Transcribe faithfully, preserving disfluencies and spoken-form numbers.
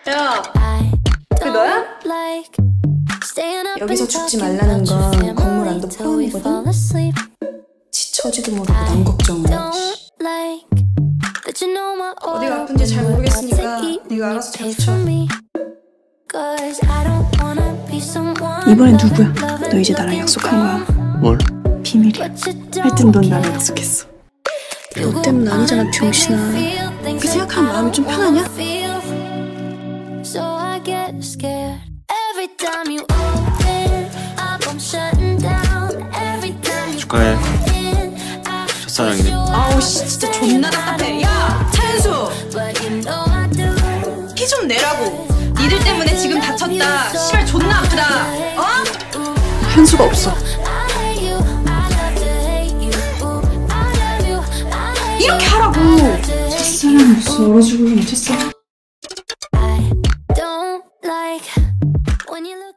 야, 그게 너야? 여기서 죽지 말라는 건 건물 안도 포함이거든? 지쳐지도 모르고 남 걱정을. 어디가 아픈지 잘 모르겠으니까 네가 알아서 잘 붙여. 이번엔 누구야? 너 이제 나랑 약속한 거야. 뭘? 비밀이야. 하여튼 넌 나랑 약속했어. 너 때문 아니잖아, 병신아. 그렇게 생각하면 마음이 좀 편하냐? 축하해. 첫사랑이네. 아우 씨, 진짜 존나 답답해. 야, 차현수! 피 좀 내라고. 니들 때문에 지금 다쳤다. 씨발 존나 아프다. 어? 현수가 없어. 이렇게 하라고. 첫사랑 무슨 얼어 죽을래, 첫사랑.